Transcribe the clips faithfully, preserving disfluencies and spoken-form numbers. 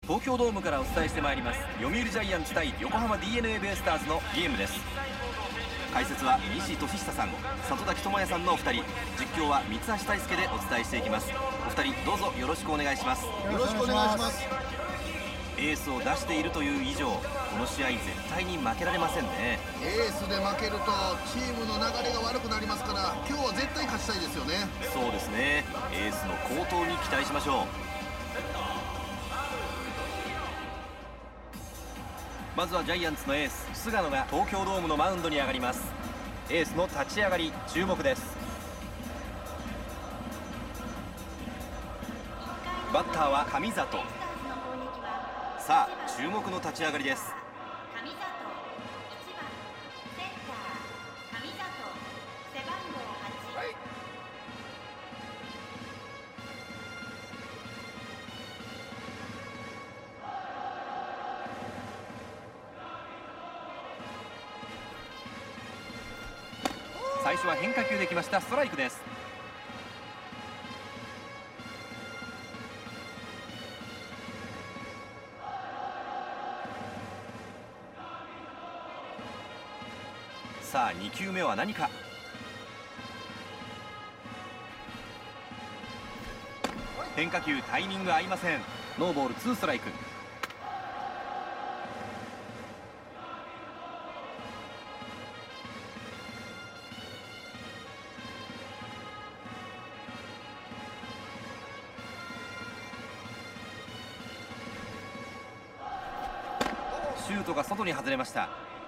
東京ドームからお伝えしてまいります読売ジャイアンツ対横浜 ディーエヌエー ベイスターズのゲームです。解説は西俊久さん、里崎智也さんのお二人、実況は三橋大輔でお伝えしていきます。お二人どうぞよろしくお願いします。 よろしくお願いします。 エースを出しているという以上、この試合絶対に負けられませんね。 エースで負けるとチームの流れが悪くなりますから、今日は絶対勝ちたいですよね。 そうですね、エースの好投に期待しましょう。まずはジャイアンツのエース菅野が東京ドームのマウンドに上がります。エースの立ち上がり注目です。バッターは神里。さあ注目の立ち上がりです。最初は変化球できました。ストライクです。さあに球目は何か。変化球タイミング合いません。ノーボールツーストライク。シュートが外に外れました。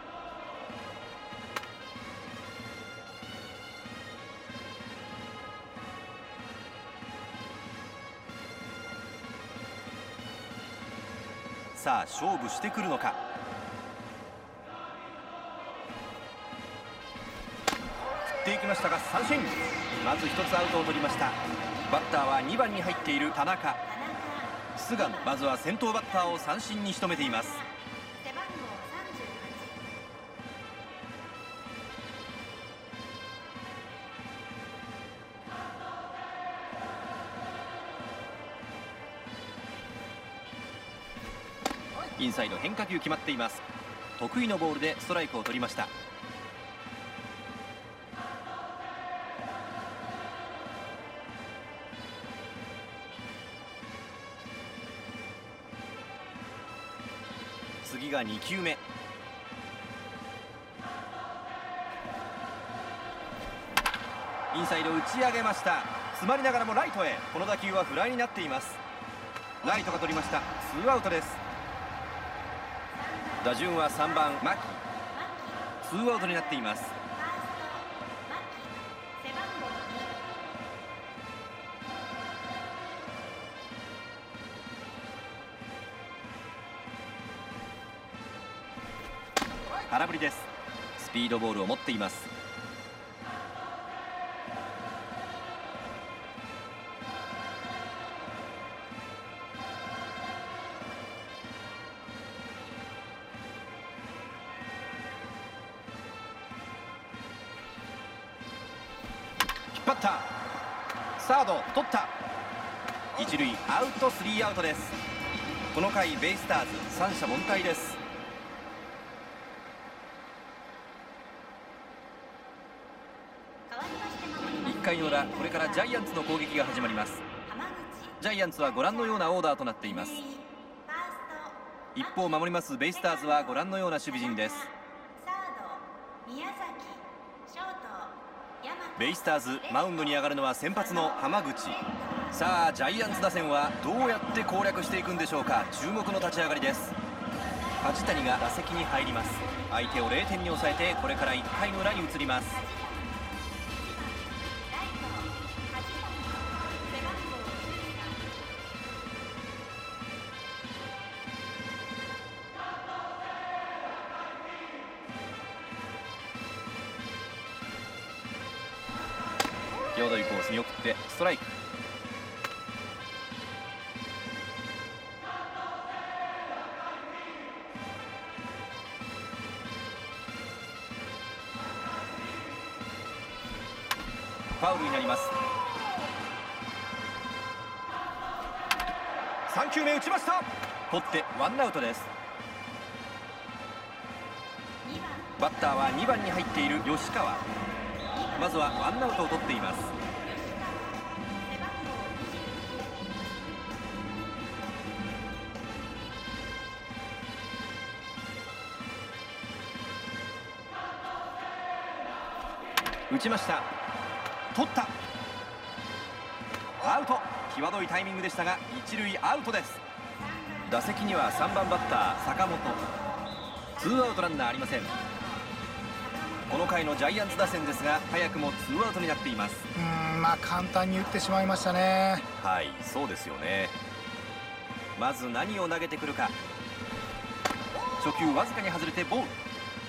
さあ勝負してくるのか。振っていきましたが三振。まず一つアウトを取りました。バッターはにばんに入っている田中。菅野、まずは先頭バッターを三振に仕留めています。インサイド変化球決まっています。得意のボールでストライクを取りました。次がに球目。インサイド打ち上げました。詰まりながらもライトへ。この打球はフライになっています。ライトが取りました。ツーアウトです。打順はさんばん牧。ツーアウトになっています。空振りです。スピードボールを持っています。引っ張った。サード取った。一塁アウト、スリーアウトです。この回ベイスターズ三者凡退です。いっかいの裏、これからジャイアンツの攻撃が始まります。ジャイアンツはご覧のようなオーダーとなっています。一方守りますベイスターズはご覧のような守備陣です。ベイスターズマウンドに上がるのは先発の浜口。さあジャイアンツ打線はどうやって攻略していくんでしょうか。注目の立ち上がりです。梶谷が打席に入ります。相手をゼロてんに抑えて、これからいっかいの裏に移ります。際どいコースに送ってストライク。ファウルになります。さん球目打ちました。 取ってワンアウトです。バッターはにばんに入っている吉川。まずはワンアウトを取っています。打ちました。取った。アウト。際どいタイミングでしたが一塁アウトです。打席にはさんばんバッター坂本。ツーアウトランナーありません。この回のジャイアンツ打線ですが早くもツーアウトになっています。 うーんまあ簡単に打ってしまいましたね。 はい、そうですよね。まず何を投げてくるか。初球わずかに外れてボール。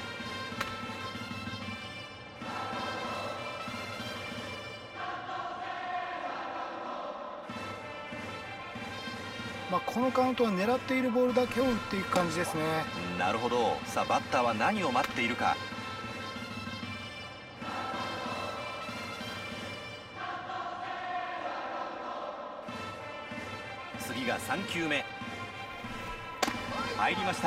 まあ、このカウントは狙っているボールだけを打っていく感じですね。 なるほど。さあバッターは何を待っているか。次がさんきゅうめ。入りました。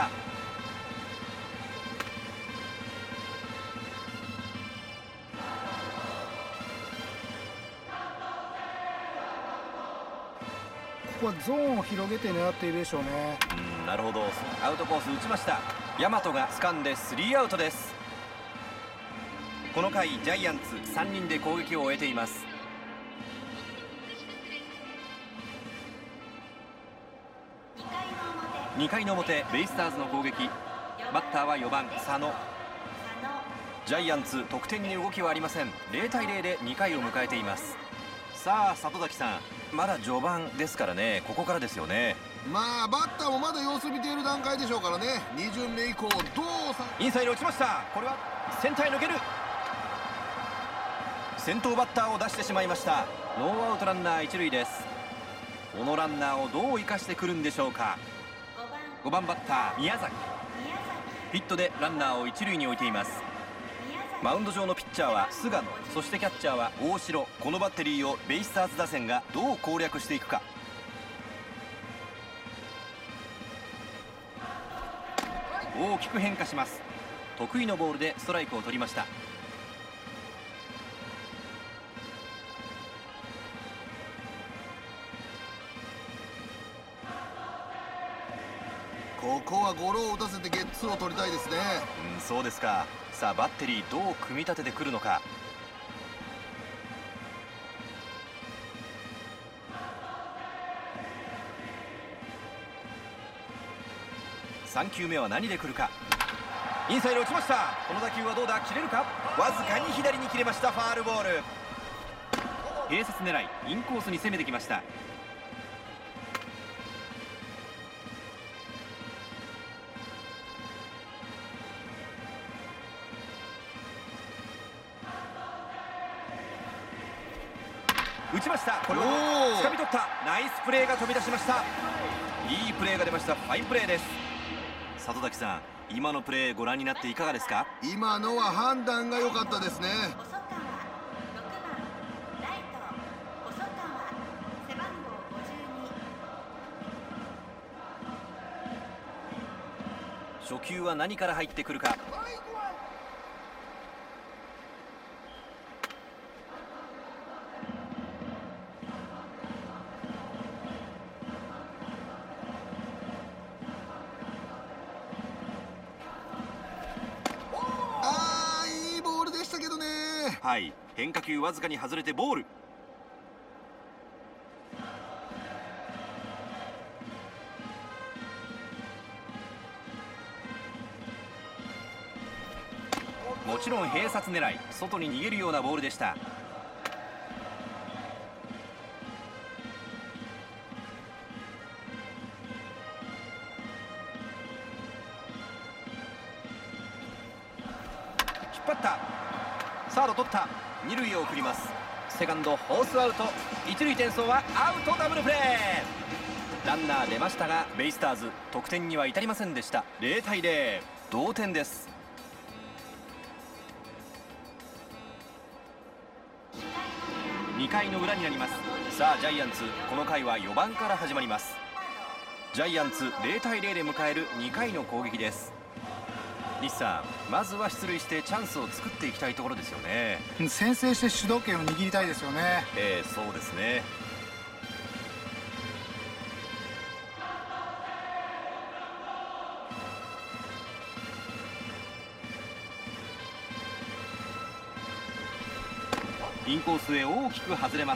ここはゾーンを広げて狙っているでしょうね。 うん、なるほど。アウトコース打ちました。大和が掴んでスリーアウトです。この回ジャイアンツさんにんで攻撃を終えています。にかいの表ベイスターズの攻撃。バッターはよばん佐野。ジャイアンツ得点に動きはありません。ゼロたいゼロでにかいを迎えています。さあ里崎さん、まだ序盤ですからね。ここからですよね。 まあバッターもまだ様子見ている段階でしょうからね。に巡目以降どうさ。 インサイド落ちました。これはセンターへ抜ける。先頭バッターを出してしまいました。ノーアウトランナー一塁です。このランナーをどう生かしてくるんでしょうか。ごばんバッター宮崎。ヒットでランナーを一塁に置いています。マウンド上のピッチャーは菅野、そしてキャッチャーは大城。このバッテリーをベイスターズ打線がどう攻略していくか。大きく変化します。得意のボールでストライクを取りました。 ここはゴロを打たせてゲッツーを取りたいですね。 うん、そうですか。さあバッテリーどう組み立ててくるのか。さんきゅうめは何で来るか。インサイド打ちました。この打球はどうだ。切れるか。わずかに左に切れました。ファールボール。併殺狙いインコースに攻めてきました。打ちました。これを掴み取った。ナイスプレーが飛び出しました。いいプレーが出ました。ファインプレーです。里崎さん、今のプレーご覧になっていかがですか。 今のは判断が良かったですね。 初球は何から入ってくるか。はい、変化球わずかに外れてボール。もちろん併殺狙い、外に逃げるようなボールでした。引っ張った。サード取った。二塁を送ります。セカンドホースアウト。一塁転送はアウト。ダブルプレー。ランナー出ましたがベイスターズ得点には至りませんでした。ゼロたいゼロ同点です。にかいの裏になります。さあジャイアンツこの回はよばんから始まります。 ジャイアンツゼロたいゼロで迎えるにかいの攻撃です。西さん、まずは出塁してチャンスを作っていきたいところですよね。 先制して主導権を握りたいですよね。 ええ、そうですね。インコースへ大きく外れます。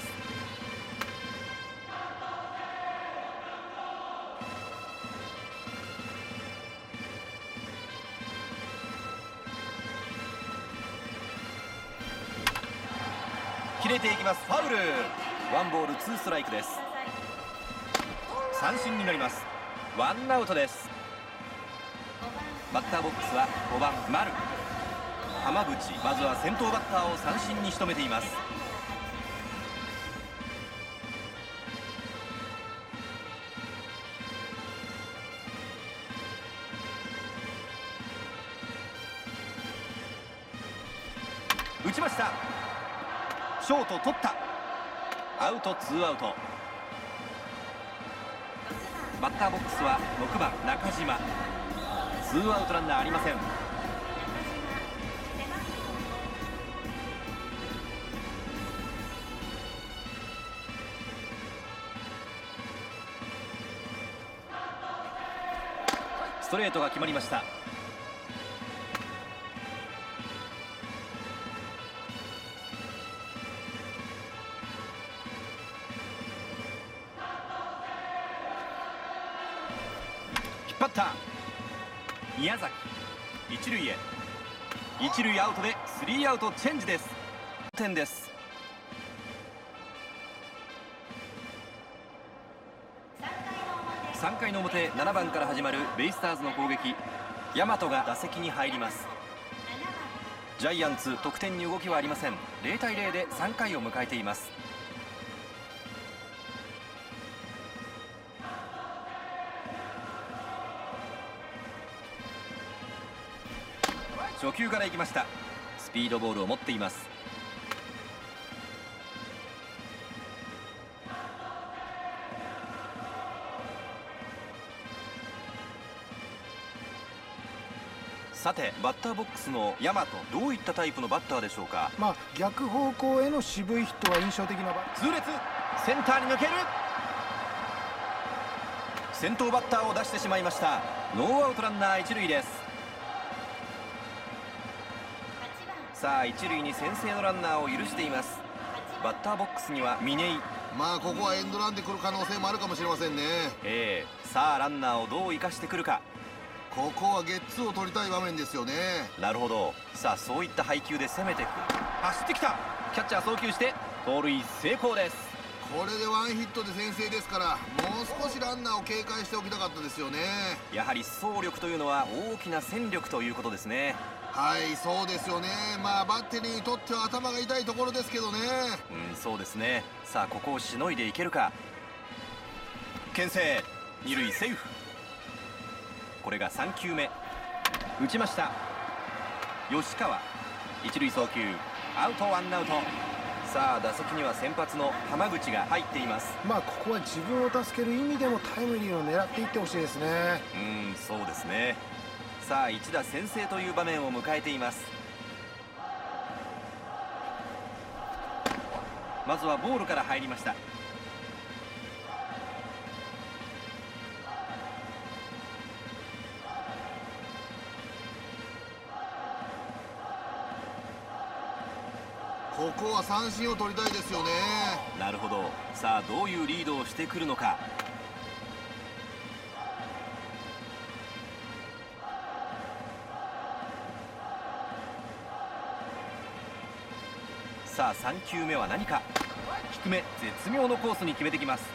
切れていきます。ファウル。ワンボールツーストライクです。三振になります。ワンアウトです。バッターボックスはごばん丸。浜口、まずは先頭バッターを三振に仕留めています。打ちました。ショート取った。アウト、ツーアウト。バッターボックスはろくばん中島。ツーアウトランナーありません。ストレートが決まりました。引っ張った。宮崎、一塁へ。一塁アウトでスリーアウトチェンジです。点です。さんかいの表、ななばんから始まるベイスターズの攻撃。大和が打席に入ります。ジャイアンツ、得点に動きはありません。ゼロたいゼロでさんかいを迎えています。初球から行きました。スピードボールを持っています。さて、バッターボックスの大和、どういったタイプのバッターでしょうか。 まあ逆方向への渋いヒットが印象的なバッター。 痛烈、センターに抜ける。先頭バッターを出してしまいました。ノーアウトランナー一塁です。さあ、一塁に先制のランナーを許しています。バッターボックスには嶺井。 まあここはエンドランで来る可能性もあるかもしれませんね。 ええ、さあランナーをどう生かしてくるか。 ここはゲッツーを取りたい場面ですよね。 なるほど。さあ、そういった配球で攻めていく。走ってきた。キャッチャー送球して盗塁成功です。 これでワンヒットで先制ですから、もう少しランナーを警戒しておきたかったですよね。 やはり走力というのは大きな戦力ということですね。 はい、そうですよね。まあバッテリーにとっては頭が痛いところですけどね。 うん、そうですね。さあ、ここをしのいでいけるか。牽制、二塁セーフ。これがさんきゅうめ。打ちました。吉川、一塁送球、アウト、ワンアウト。さあ、打席には先発の浜口が入っています。 まあここは自分を助ける意味でもタイムリーを狙っていってほしいですね。 うん、そうですね。さあ、一打先制という場面を迎えています。まずはボールから入りました。 ここは三振を取りたいですよね。 なるほど。さあ、どういうリードをしてくるのか。さあ、さんきゅうめは何か。低め、絶妙のコースに決めてきます。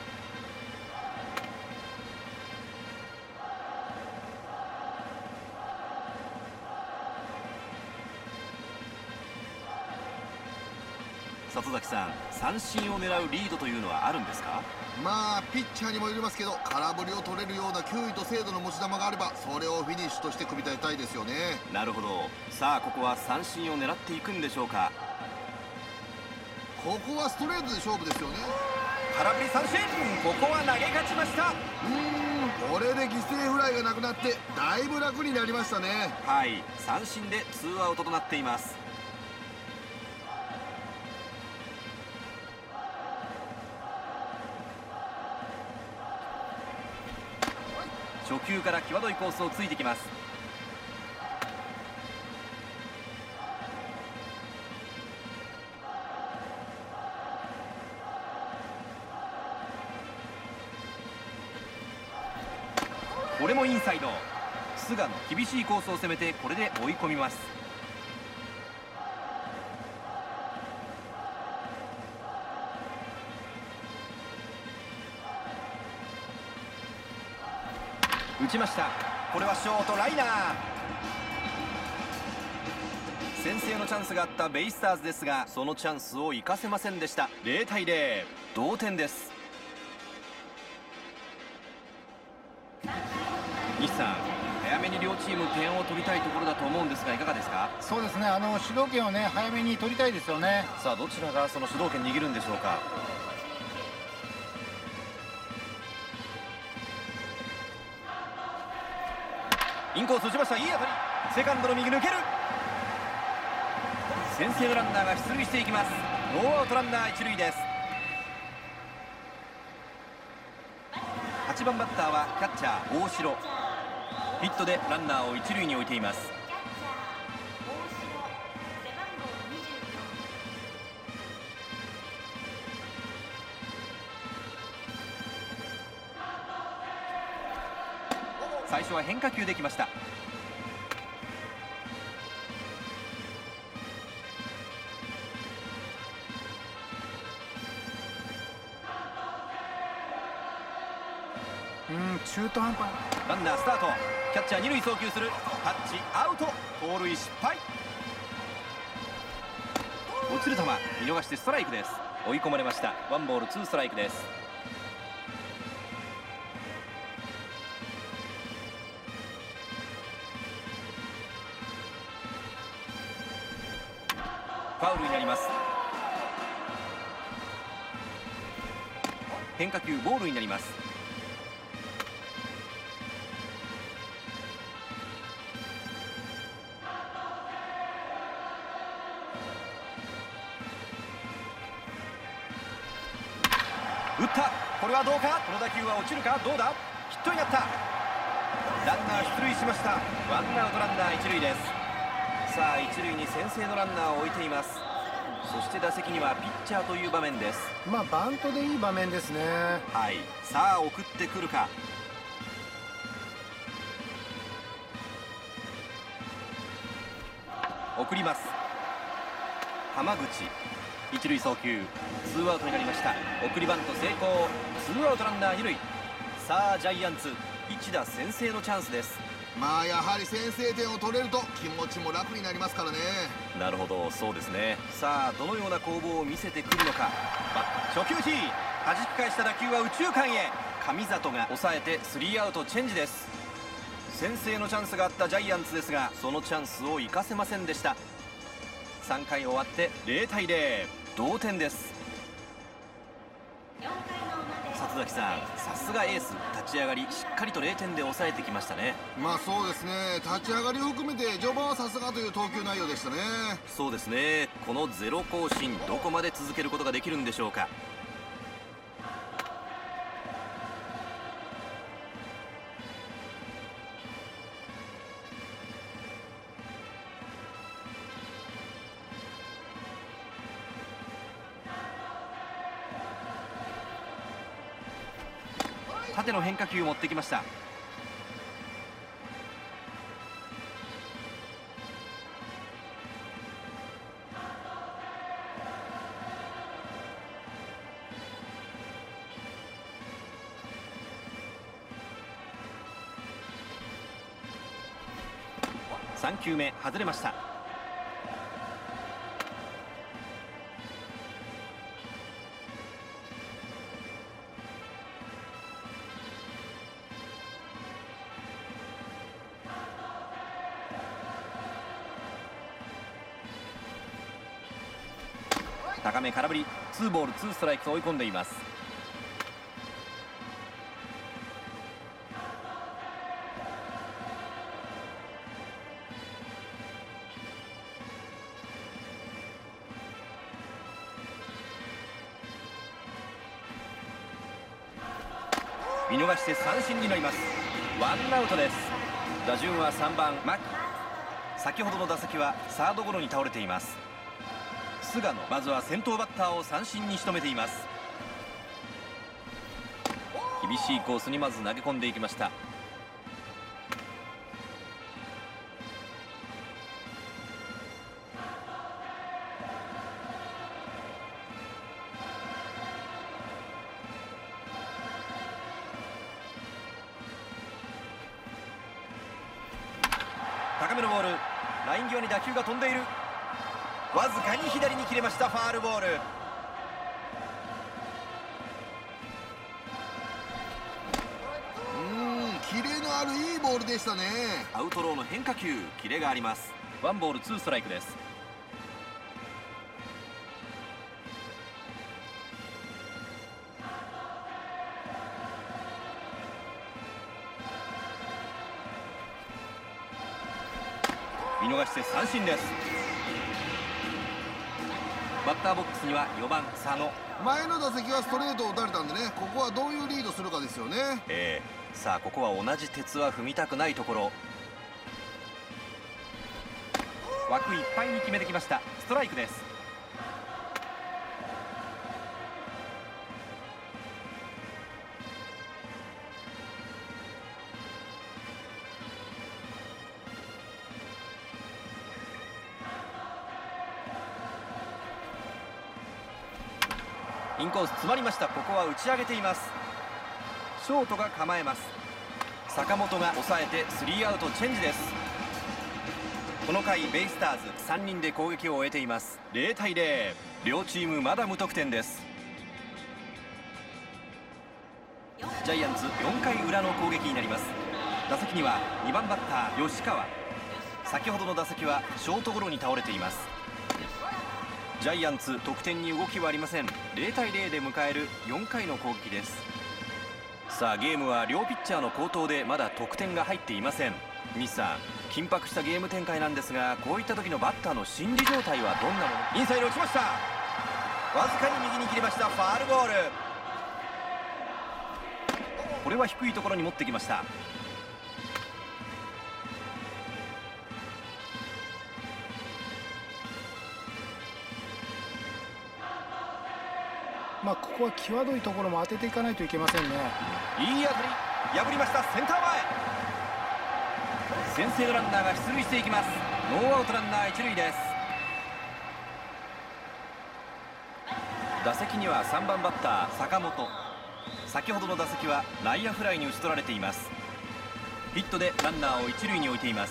里崎さん、三振を狙うリードというのはあるんですか。 まあピッチャーにもよりますけど、空振りを取れるような球威と精度の持ち球があれば、それをフィニッシュとして組み立てたいですよね。 なるほど。さあ、ここは三振を狙っていくんでしょうか。 ここはストレートで勝負ですよね。 空振り三振。ここは投げ勝ちました。 うーんこれで犠牲フライがなくなってだいぶ楽になりましたね。 はい、三振でツーアウトとなっています。初球から際どいコースをついてきます。これもインサイド。菅野厳しいコースを攻めてこれで追い込みます。打ちました。これはショートライナー。先制のチャンスがあったベイスターズですが、そのチャンスを生かせませんでした。ゼロたいゼロ、同点です。西さん、早めに両チーム点を取りたいところだと思うんですが、いかがですか？ そうですね、あの主導権をね早めに取りたいですよね。 さあ、どちらがその主導権握るんでしょうか。インコース打ちました。いい当たり。セカンドの右抜ける。先制のランナーが出塁していきます。ノーアウトランナー一塁です。はちばんバッターはキャッチャー大城。ヒットでランナーを一塁に置いています。最初は変化球できました。 うん、中途半端。 ランナースタート。キャッチャー二塁送球する。タッチアウト。盗塁失敗。落ちる球見逃してストライクです。追い込まれました。ワンボールツーストライクです。ファウルになります。変化球ボールになります。打った。これはどうか。この打球は落ちるか。どうだ。ヒットになった。ランナー出塁しました。ワンアウトランナー一塁です。さあ、一塁に先制のランナーを置いています。そして打席にはピッチャーという場面です。 まあバントでいい場面ですね。 はい、さあ送ってくるか。送ります。浜口一塁送球。ツーアウトになりました。送りバント成功。ツーアウトランナー二塁。さあジャイアンツ一打先制のチャンスです。 まあやはり先制点を取れると気持ちも楽になりますからね。 なるほど、そうですね。さあどのような攻防を見せてくるのか。初球ヒー弾き返した打球は右中間へ。上里が抑えてスリーアウトチェンジです。先制のチャンスがあったジャイアンツですが、そのチャンスを生かせませんでした。さんかい終わってゼロたいゼロ、同点です。里崎さん、さすがエース。立ち上がりしっかりとゼロてんで抑えてきましたね。 まあそうですね、立ち上がりを含めて序盤はさすがという投球内容でしたね。 そうですね。このゼロ更新どこまで続けることができるんでしょうか。縦の変化球を持ってきました。さんきゅうめ外れました。高め空振り。ツーボールツーストライクと追い込んでいます。 見逃して三振になります。ワンアウトです。打順はさんばん牧。先ほどの打席はサードゴロに倒れています。菅野、まずは先頭バッターを三振に仕留めています。厳しいコースにまず投げ込んでいきました。高めのボール、ライン際に打球が飛んでいる。わずかに左に切れました。ファールボール。 うーん、キレのあるいいボールでしたね。 アウトローの変化球、キレがあります。ワンボールツーストライクです。見逃して三振です。バッターボックスにはよばん佐野。 前の打席はストレートを打たれたんでね、ここはどういうリードするかですよね。 ええ、さあここは同じ鉄は踏みたくないところ。枠いっぱいに決めてきました。ストライクです。インコース詰まりました。ここは打ち上げています。ショートが構えます。坂本が抑えてスリーアウトチェンジです。この回ベイスターズさんにんで攻撃を終えています。ゼロたいゼロ、両チームまだ無得点です。ジャイアンツよんかい裏の攻撃になります。打席にはにばんバッター吉川。先ほどの打席はショートゴロに倒れています。ジャイアンツ得点に動きはありません。ゼロたいゼロで迎えるよんかいの攻撃です。さあゲームは両ピッチャーの好投でまだ得点が入っていません。西さん、緊迫したゲーム展開なんですが、こういった時のバッターの心理状態はどんなもの？インサイド落ちました。わずかに右に切れました。ファールボール。これは低いところに持ってきました。 まあここは際どいところも当てていかないといけませんね。 いい当たり、破りました。センター前。先制のランナーが出塁していきます。ノーアウトランナー一塁です。打席にはさんばんバッター坂本。先ほどの打席は内野フライに打ち取られています。ヒットでランナーを一塁に置いています。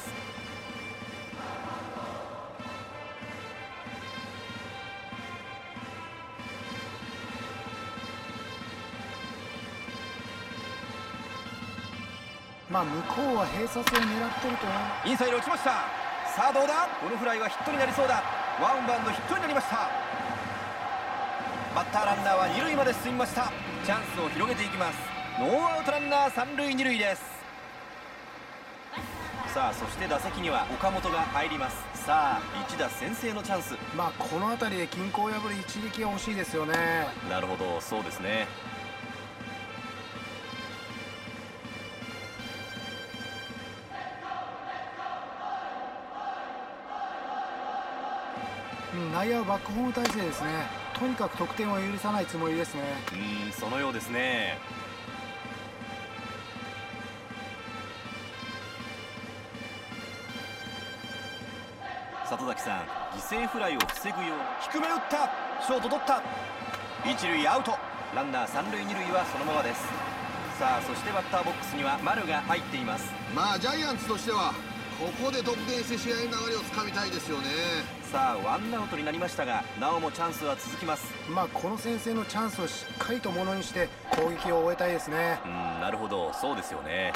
まあ向こうは併殺を狙ってると思う。 インサイド落ちました。さあどうだ。このフライはヒットになりそうだ。ワンバウンドヒットになりました。バッターランナーは二塁まで進みました。チャンスを広げていきます。ノーアウトランナー三塁二塁です。さあそして打席には岡本が入ります。さあ一打先制のチャンス。 まあこの辺りで均衡を破る一撃が欲しいですよね。 なるほど、そうですね。 内野はバックホーム体制ですね。とにかく得点を許さないつもりですね。 うーん、そのようですね。里崎さん、犠牲フライを防ぐよう低め打った。ショート取った。一塁アウト。ランナー三塁二塁はそのままです。さあそしてバッターボックスには丸が入っています。 まあジャイアンツとしてはここで得点して試合の流れをつかみたいですよね。 さあワンアウトになりましたが、なおもチャンスは続きます。 まあこの先制のチャンスをしっかりとものにして攻撃を終えたいですね。 うん、なるほど、そうですよね。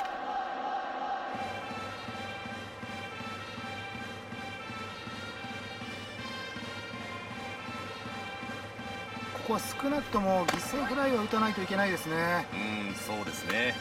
ここは少なくとも犠牲フライは打たないといけないですね。 うん、そうですね。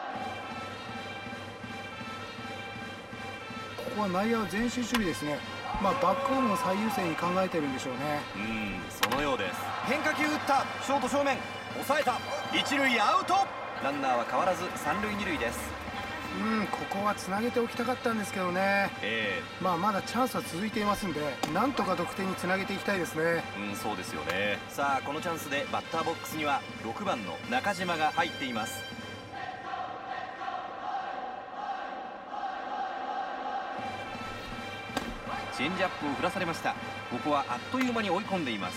ここは内野は前進守備ですね。 まあ、バックホームを最優先に考えてるんでしょうね。 うん、そのようです。変化球打った。ショート正面抑えた。一塁アウト。ランナーは変わらず三塁二塁です。 うん、ここはつなげておきたかったんですけどね。 えまあまだチャンスは続いていますんで、なんとか得点につなげていきたいですね。 えうん、そうですよね。さあこのチャンスでバッターボックスにはろくばんの中島が入っています。チェンジアップを振らされました。ここはあっという間に追い込んでいます。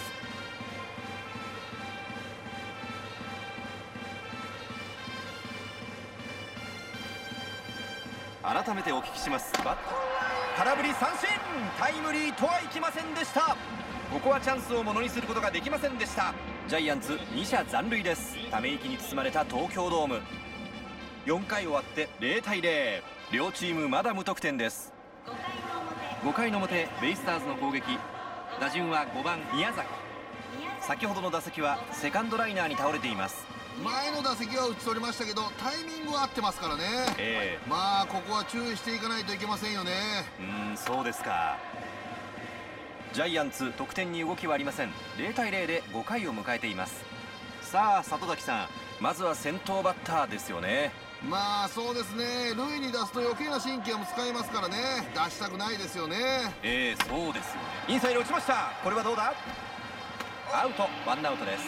改めてお聞きします。バッ空振り三振。タイムリーとはいきませんでした。ここはチャンスをものにすることができませんでした。ジャイアンツに者残塁です。ため息に包まれた東京ドーム。よんかい終わってゼロたいゼロ。両チームまだ無得点です。ごかいの表ベイスターズの攻撃。打順はごばん宮崎。先ほどの打席はセカンドライナーに倒れています。 前の打席は打ち取りましたけど、タイミングは合ってますからね。 ええまあここは注意していかないといけませんよね。 うーん、そうですか。ジャイアンツ得点に動きはありません。ゼロたいゼロでごかいを迎えています。さあ里崎さん、まずは先頭バッターですよね。 まあそうですね、塁に出すと余計な神経も使いますからね、出したくないですよね。 ええそうですよね。インサイド打ちました。これはどうだ。アウト。ワンアウトです。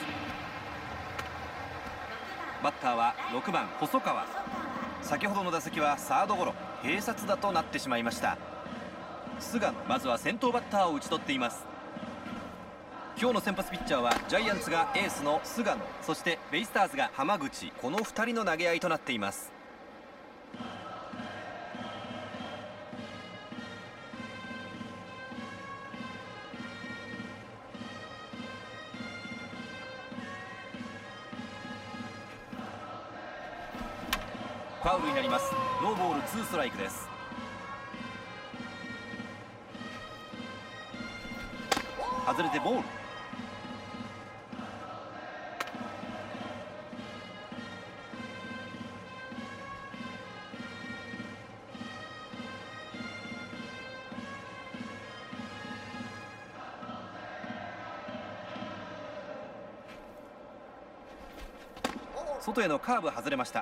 バッターはろくばん細川。先ほどの打席はサードゴロ、併殺打となってしまいました。菅野、まずは先頭バッターを打ち取っています。今日の先発ピッチャーはジャイアンツがエースの菅野、そしてベイスターズが浜口、このふたりの投げ合いとなっています。ファウルになります。ノーボールツーストライクです。外れてボール。外へのカーブ外れました。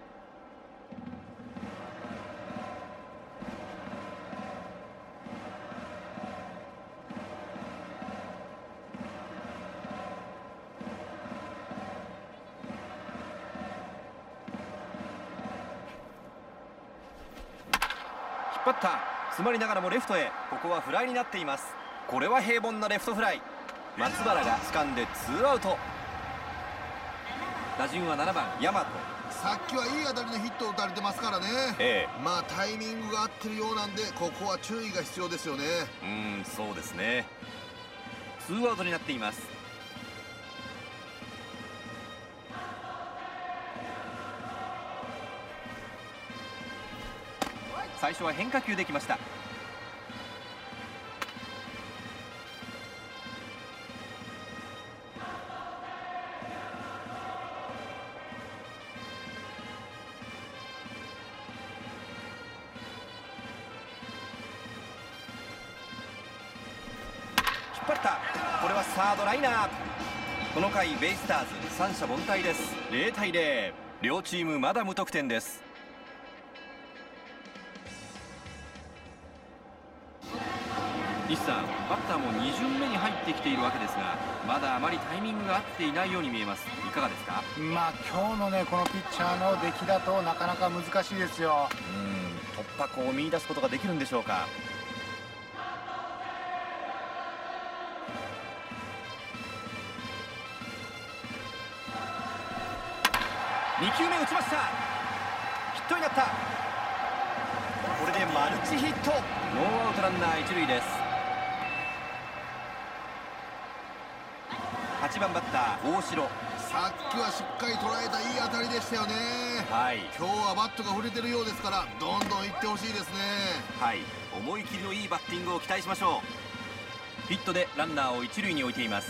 引っ張った。詰まりながらもレフトへ。ここはフライになっています。これは平凡なレフトフライ。松原が掴んでツーアウト。打順はななばん大和。 さっきはいい当たりのヒットを打たれてますからね。 ええまあタイミングが合ってるようなんで、ここは注意が必要ですよね。 うーん、そうですね。ツーアウトになっています。最初は変化球できました。引っ張った。これはサードライナー。この回ベイスターズ三者凡退です。ゼロたいゼロ。両チームまだ無得点です。西さん、バッターもに巡目に入ってきているわけですが、まだあまりタイミングが合っていないように見えます。いかがですか。 まあ今日のねこのピッチャーの出来だとなかなか難しいですよ。 うーん、突破口を見出すことができるんでしょうか。にきゅうめ打ちました。ヒットになった。これでマルチヒット。ノーアウトランナー一塁です。はちばんバッター大城。 さっきはしっかり捉えたいい当たりでしたよね。 はい、 今日はバットが振れてるようですから、どんどんいってほしいですね。 はい、思い切りのいいバッティングを期待しましょう。ヒットでランナーを一塁に置いています。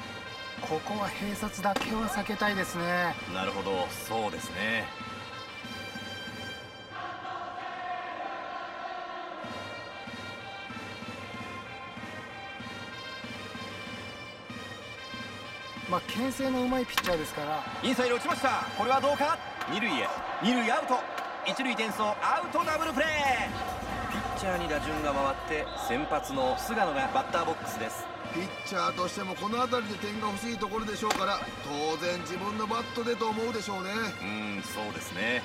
ここは併殺だけは避けたいですね。 なるほど、そうですね。 まあ牽制のうまいピッチャーですから。 インサイド打ちました。これはどうか。二塁へ、二塁アウト、一塁転送、アウト、ダブルプレー。ピッチャーに打順が回って先発の菅野がバッターボックスです。 ピッチャーとしてもこの辺りで点が欲しいところでしょうから、当然自分のバットでと思うでしょうね。 うん、そうですね。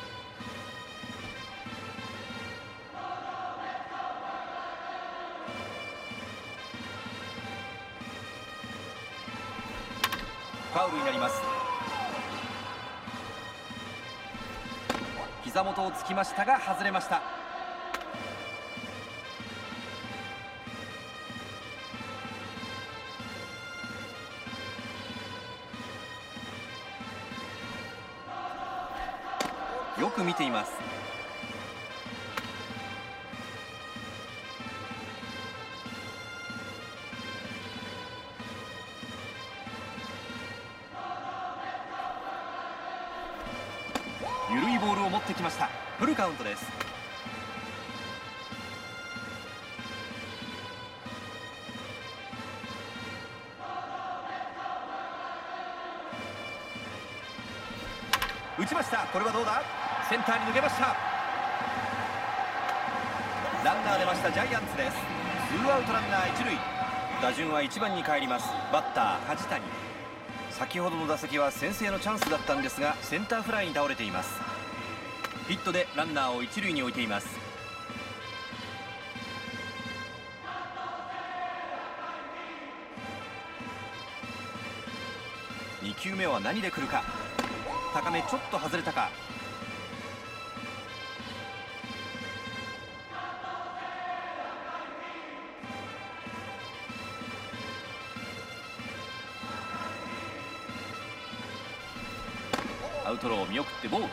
ファウルになります。膝元をつきましたが外れました。よく見ています。緩いボールを持ってきました。フルカウントです。打ちました。これはどうだ。センターに抜けました。ランナー出ました。ジャイアンツです。ツーアウトランナー一塁。打順はいちばんに帰ります。バッター梶谷。先ほどの打席は先制のチャンスだったんですがセンターフライに倒れています。ヒットでランナーを一塁に置いています。に球目は何で来るか。高めちょっと外れたか。アウトローを見送ってボール。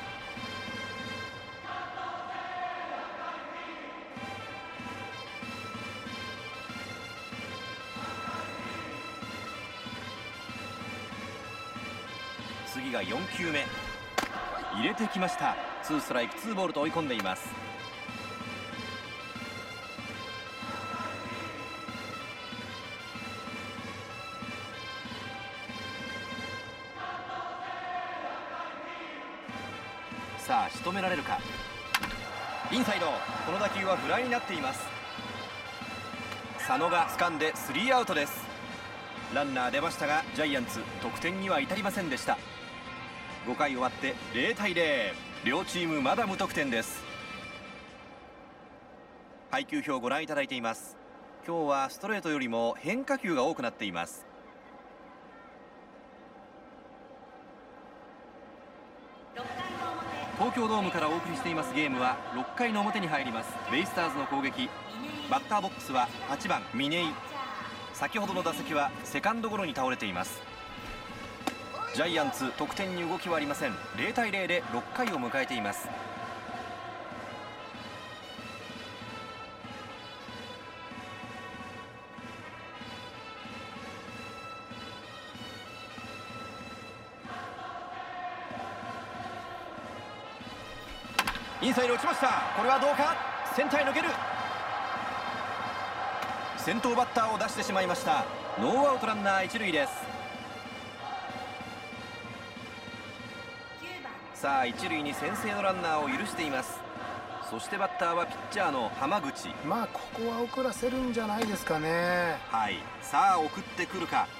次がよん球目、入れてきました。ツーストライクツーボールと追い込んでいます。さあ仕留められるか。インサイド、この打球はフライになっています。佐野が掴んでスリーアウトです。ランナー出ましたがジャイアンツ得点には至りませんでした。ごかい終わってゼロたいゼロ、両チームまだ無得点です。配球表をご覧いただいています。今日はストレートよりも変化球が多くなっています。東京ドームからお送りしていますゲームはろっかいの表に入ります。ベイスターズの攻撃。バッターボックスははちばん嶺井。先ほどの打席はセカンドゴロに倒れています。ジャイアンツ得点に動きはありません。ゼロたいゼロでろっかいを迎えています。インサイド打ちました。これはどうか。センターへ抜ける。先頭バッターを出してしまいました。ノーアウトランナー一塁です。さあ一塁に先制のランナーを許しています。そしてバッターはピッチャーの浜口。 まあここは送らせるんじゃないですかね。 はい、さあ送ってくるか。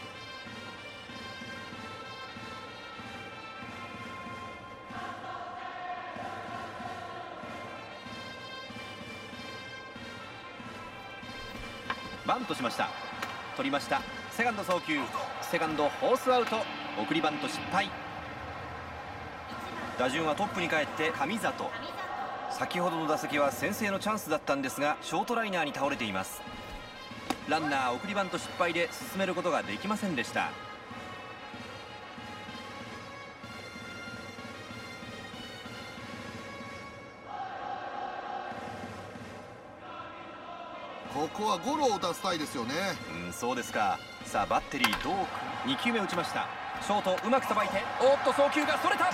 バントしました。取りました。セカンド送球。セカンドフォースアウト。送りバント失敗。打順はトップに帰って神里。先ほどの打席は先制のチャンスだったんですがショートライナーに倒れています。ランナー送りバント失敗で進めることができませんでした。 ここはゴロを打たせたいですよね。 うん、そうですか。さあバッテリーどう。に球目打ちました。ショートうまくさばいて、おっと送球がそれた。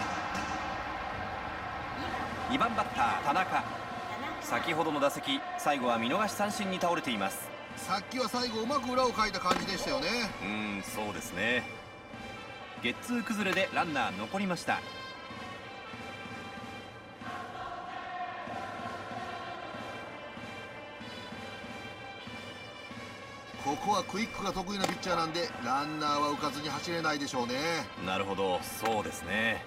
にばんバッター田中。先ほどの打席最後は見逃し三振に倒れています。 さっきは最後うまく裏をかいた感じでしたよね。 うん、そうですね。 ゲッツー崩れでランナー残りました。 ここはクイックが得意なピッチャーなんで、ランナーは浮かずに走れないでしょうね。 なるほど、そうですね。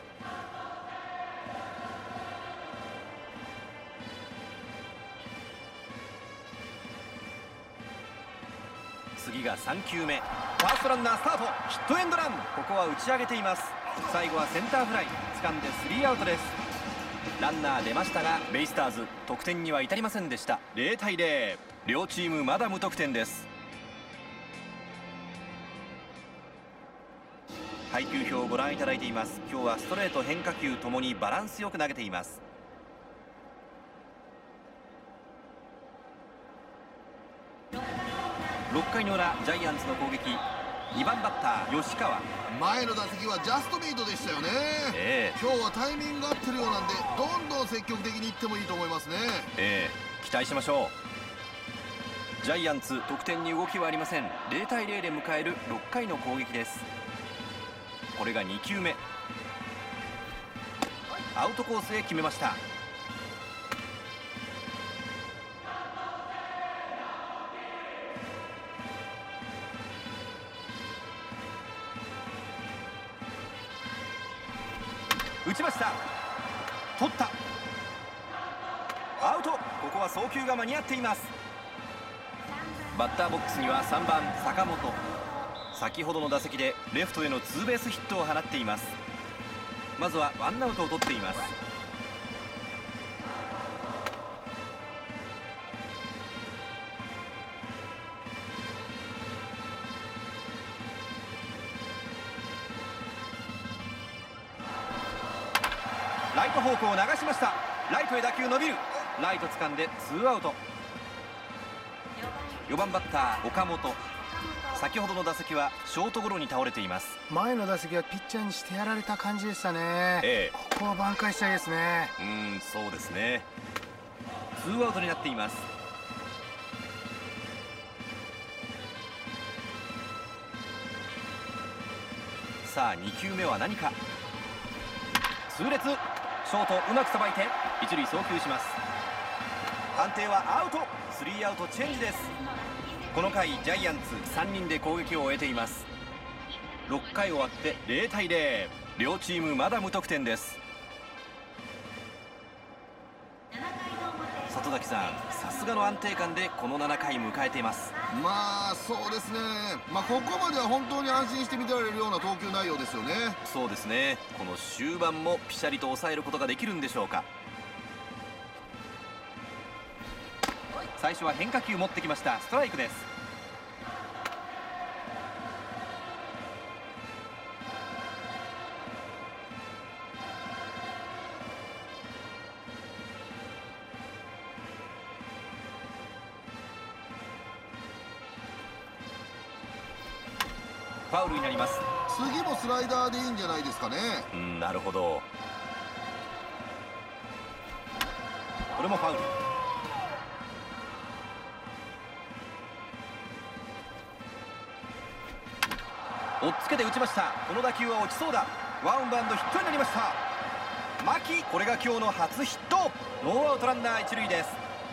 次がさんきゅうめ、ファーストランナースタート、ヒットエンドラン。ここは打ち上げています。最後はセンターフライ、掴んでスリーアウトです。ランナー出ましたがベイスターズ得点には至りませんでした。ゼロたいゼロ、両チームまだ無得点です。配球表をご覧いただいています。今日はストレート変化球ともにバランスよく投げています。ろっかいの裏、ジャイアンツの攻撃、にばんバッター吉川。 前の打席はジャストミートでしたよね、 ええ、 今日はタイミングが合ってるようなんで、どんどん積極的にいってもいいと思いますね。 ええ、期待しましょう。ジャイアンツ得点に動きはありません。ゼロたいゼロで迎えるろっかいの攻撃です。これがにきゅうめ、アウトコースへ決めました。打ちました。取った。アウト。ここは送球が間に合っています。バッターボックスにはさんばん坂本。先ほどの打席でレフトへのツーベースヒットを放っています。まずはワンアウトを取っています。ライト方向を流しました。ライトへ打球伸びる。ライト掴んでツーアウト。よばんバッター岡本。先ほどの打席はショートゴロに倒れています。 前の打席はピッチャーにしてやられた感じでしたね、 ええ、 ここは挽回したいですね。 うーん、そうですね。ツーアウトになっています。さあにきゅうめは何か。痛烈。ショートうまくさばいて一塁送球します。判定はアウト。スリーアウトチェンジです。この回ジャイアンツさんにんで攻撃を終えています。ろっかい終わってゼロたいゼロ、両チームまだ無得点です。里崎さん、さすがの安定感でこのななかい迎えています。 まあそうですね、まあ、ここまでは本当に安心して見てられるような投球内容ですよね。 そうですね。この終盤もピシャリと抑えることができるんでしょうか。最初は変化球持ってきました。ストライクです。ファウルになります。 次もスライダーでいいんじゃないですかね。 うん、なるほど。これもファウル。追っつけて打ちました。この打球は落ちそうだ。ワンバウンドヒットになりました。牧、これが今日の初ヒット。ノーアウトランナー一塁です。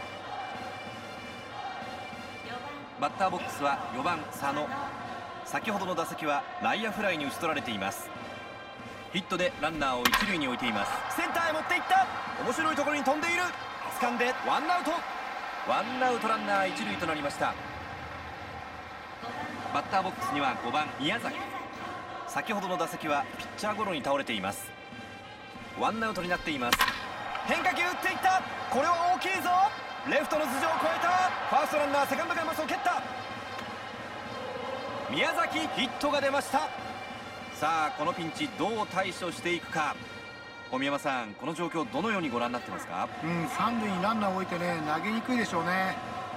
バッターボックスはよばん佐野。先ほどの打席は内野フライに打ち取られています。ヒットでランナーを一塁に置いています。センターへ持っていった。面白いところに飛んでいる。掴んでワンアウト。ワンアウトランナー一塁となりました。バッターボックスにはごばん宮崎。先ほどの打席はピッチャーゴロに倒れています。ワンアウトになっています。変化球打っていった。これは大きいぞ。レフトの頭上を越えた。ファーストランナーセカンドカンバスを蹴った。宮崎、ヒットが出ました。さあこのピンチどう対処していくか。小宮山さん、この状況どのようにご覧になってますか。 うん、三塁にランナーを置いてね、投げにくいでしょうね。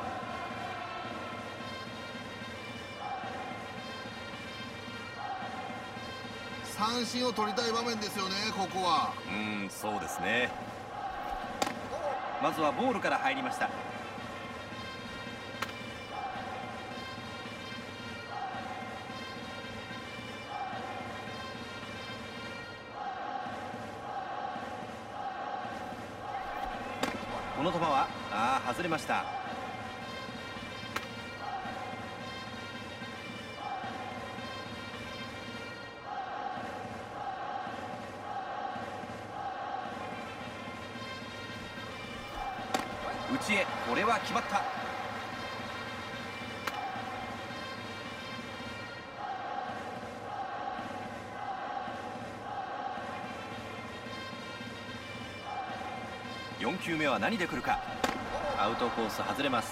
三振を取りたい場面ですよね、ここは。 うーん、そうですね。まずはボールから入りました。 の球はああ外れました。内へ、これは決まった。よん球目は何で来るか。アウトコース外れます。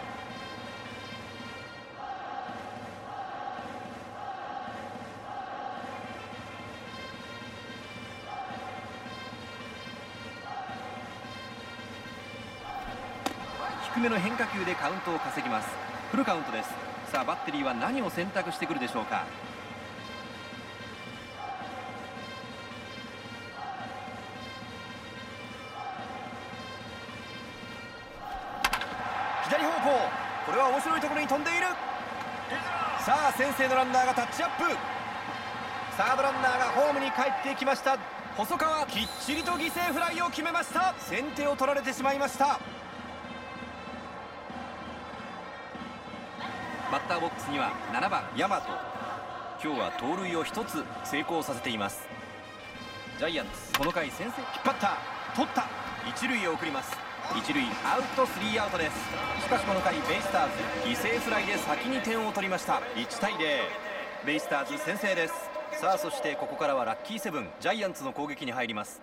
低めの変化球でカウントを稼ぎます。フルカウントです。さあバッテリーは何を選択してくるでしょうか。左方向、これは面白いところに飛んでいる。さあ先制のランナーがタッチアップ。サードランナーがホームに帰ってきました。細川、きっちりと犠牲フライを決めました。先手を取られてしまいました。バッターボックスにはななばん大和。今日は盗塁をひとつ成功させています。ジャイアンツこの回先制。引っ張った、取った、一塁へ送ります。一塁アウト、スリーアウトです。しかしこの回ベイスターズ犠牲フライで先に点を取りました。いちたいぜろ、ベイスターズ先制です。さあそしてここからはラッキーセブンジャイアンツの攻撃に入ります。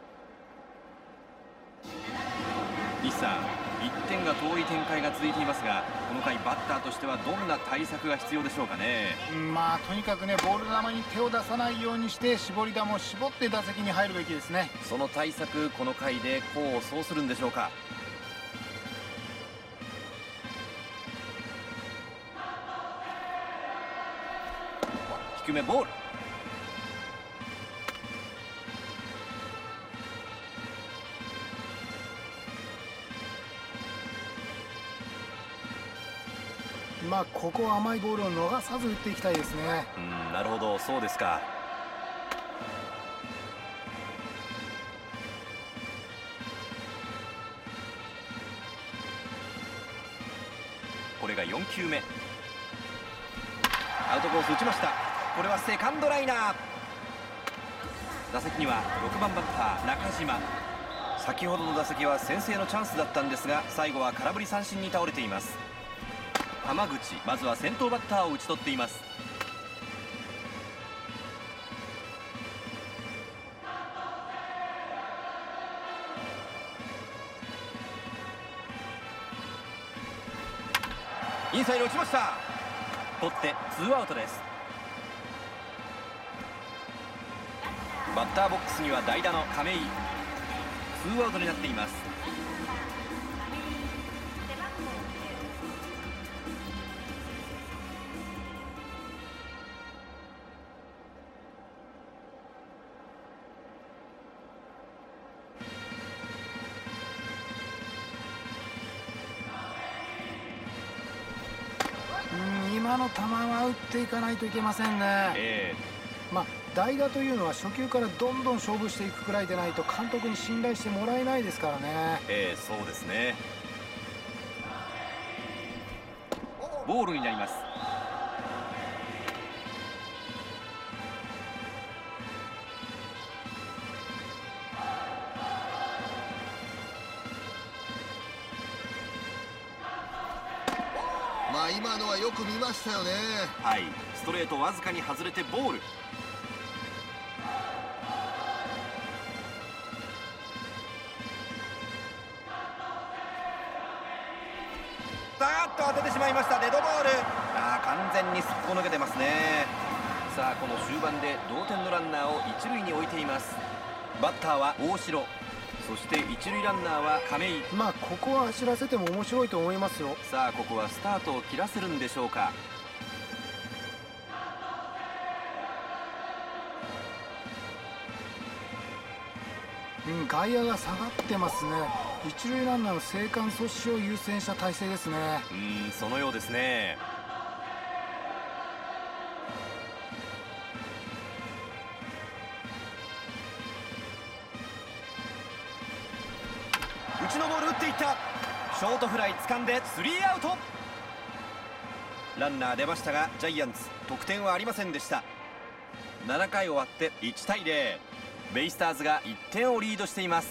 西さん、いってんが遠い展開が続いていますが、この回バッターとしてはどんな対策が必要でしょうかね。 まあとにかくね、ボール球に手を出さないようにして絞り球を絞って打席に入るべきですね。 その対策、この回で功を奏するんでしょうか。低めボール。 まあここは甘いボールを逃さず打っていきたいですね。 うん、なるほど、そうですか。これがよん球目。アウトコース打ちました。これはセカンドライナー。打席にはろくばんバッター中島。先ほどの打席は先制のチャンスだったんですが、最後は空振り三振に倒れています。浜口、まずは先頭バッターを打ち取っています。インサイド打ちました。取ってツーアウトです。バッターボックスには代打の亀井。ツーアウトになっています。 うん、今の球は打っていかないといけませんね。 えまあ代打というのは初球からどんどん勝負していくくらいでないと監督に信頼してもらえないですからね。 ー、えー、そうですね。ボールになります。 まあ今のはよく見ましたよね。 はい、ストレートわずかに外れてボール。さーっと当ててしまいました。デッドボール。あー、完全にすっぽ抜けてますね。さあこの終盤で同点のランナーを一塁に置いています。バッターは大城、そして一塁ランナーは亀井。 まあここは走らせても面白いと思いますよ。 さあここはスタートを切らせるんでしょうか。 うん、外野が下がってますね。一塁ランナーの生還阻止を優先した体制ですね。 うーん、そのようですね。打ちのボール打っていった。ショートフライ掴んでスリーアウト。ランナー出ましたがジャイアンツ得点はありませんでした。ななかい終わっていちたいゼロ、ベイスターズがいってんをリードしています。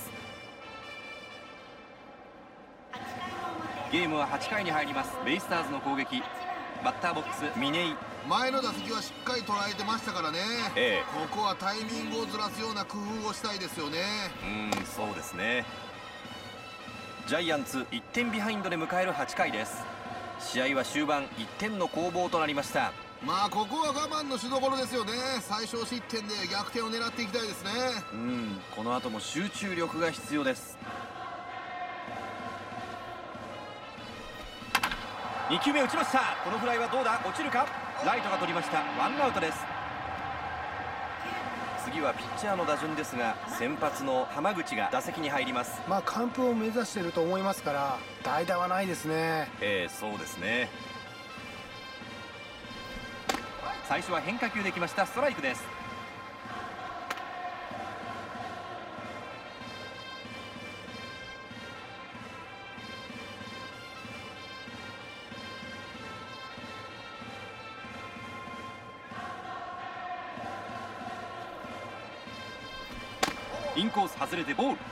ゲームははちかいに入ります。ベイスターズの攻撃、バッターボックス嶺井。 前の打席はしっかり捉えてましたからね、 ええ、 ここはタイミングをずらすような工夫をしたいですよね。 うーん、そうですね。ジャイアンツいってんビハインドで迎えるはちかいです。試合は終盤いってんの攻防となりました。 まあここは我慢のしどころですよね。最小失点で逆転を狙っていきたいですね。 うん、この後も集中力が必要です。にきゅうめ打ちました。このフライはどうだ、落ちるか。ライトが取りました。ワンアウトです。次はピッチャーの打順ですが、先発の浜口が打席に入ります。 まあ完封を目指していると思いますから代打はないですね。 ええ、そうですね。最初は変化球できました。ストライクです。インコース外れてボール。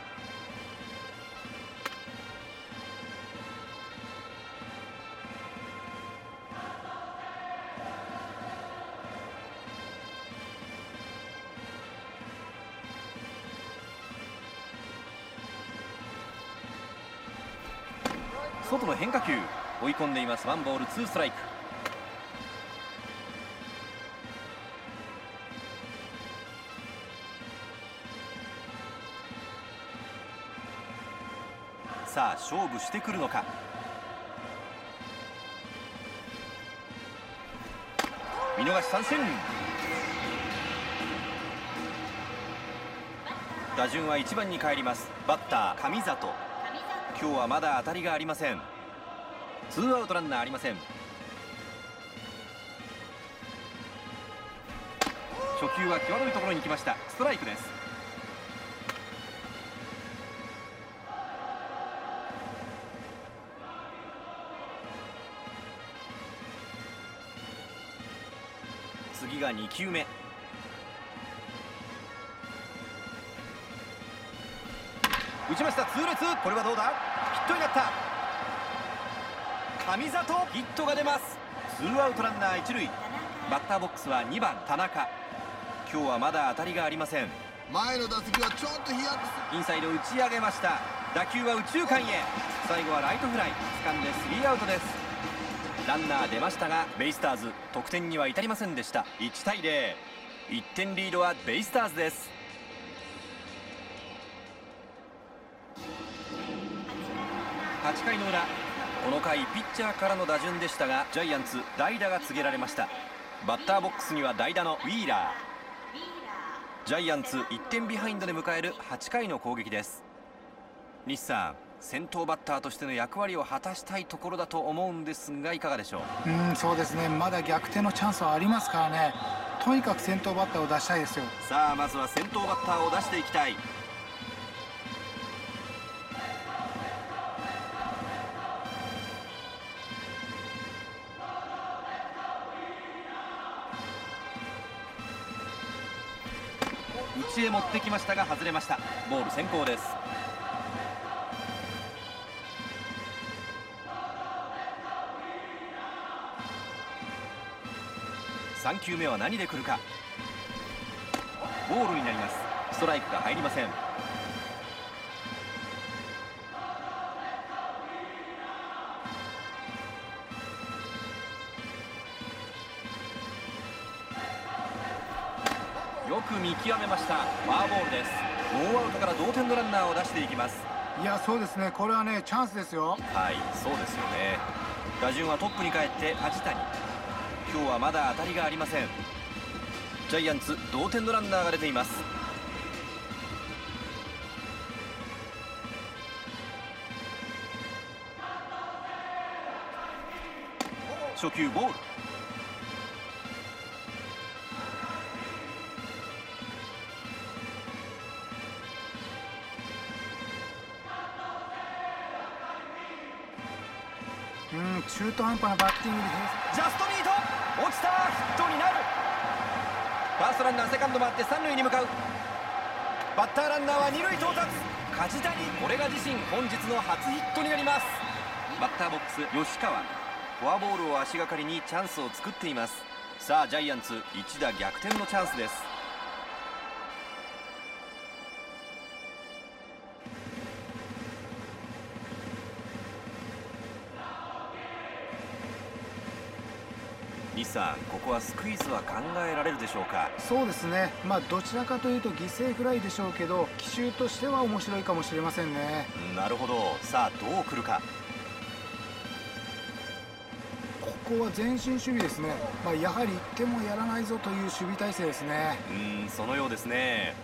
外の変化球、追い込んでいます。ワンボールツーストライク。さあ勝負してくるのか。見逃し三振。打順はいちばんに帰ります。バッター神里。今日はまだ当たりがありません。ツーアウトランナーありません。初球は際どいところに来ました。ストライクです。次がにきゅうめ。打ちました。痛烈。これはどうだ、ヒットになった。神里、ヒットが出ます。ツーアウトランナー一塁。バッターボックスはにばん田中。今日はまだ当たりがありません。 前の打席はちょっとヒヤッとすインサイド打ち上げました。打球は右中間へ。最後はライトフライ。掴んでスリーアウトです。ランナー出ましたがベイスターズ得点には至りませんでした。いちたいゼロ、いってんリードはベイスターズです。はちかいの裏、この回ピッチャーからの打順でしたがジャイアンツ代打が告げられました。バッターボックスには代打のウィーラー。ジャイアンツいってんビハインドで迎えるはちかいの攻撃です。西さん、先頭バッターとしての役割を果たしたいところだと思うんですがいかがでしょう。 うんそうですね、まだ逆転のチャンスはありますからね。とにかく先頭バッターを出したいですよ。 さあまずは先頭バッターを出していきたい。内へ持ってきましたが外れました。ボール先行です。さんきゅうめは何で来るか。ボールになります。ストライクが入りません。よく見極めました。フォアボールです。ノーアウトから同点のランナーを出していきます。 いやそうですね、これはねチャンスですよ。 はい、そうですよね。打順はトップに帰って梶谷。今日はまだ当たりがありません。ジャイアンツ同点のランナーが出ています。初球ボール。 中途半端なバッティングでジャストミート、落ちた、ヒットになる。ファーストランナーセカンド回って三塁に向かう。バッターランナーは二塁到達。梶谷、これが自身本日の初ヒットになります。バッターボックス吉川、フォアボールを足がかりにチャンスを作っています。さあジャイアンツ一打逆転のチャンスです。西さん、ここはスクイズは考えられるでしょうか。 そうですね、まあどちらかというと犠牲フライでしょうけど、奇襲としては面白いかもしれませんね。 なるほど。さあどう来るか。 ここは前進守備ですね。まあ、やはりいってんもやらないぞという守備体制ですね。 うーん、そのようですね。